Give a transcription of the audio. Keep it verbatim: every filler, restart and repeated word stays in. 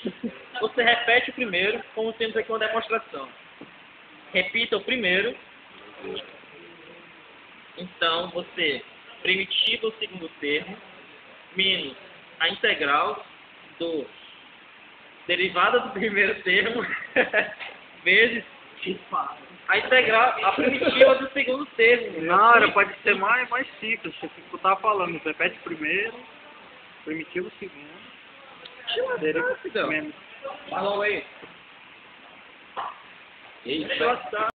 Você repete o primeiro, como temos aqui uma demonstração. Repita o primeiro. Então, você primitiva o segundo termo, menos a integral do derivada do primeiro termo, vezes a integral, a primitiva do segundo termo. Não, pode ser mais, mais simples. Tipo, eu tava falando, repete o primeiro, primitivo o segundo, derivado Então, menos. fala aí. Eita.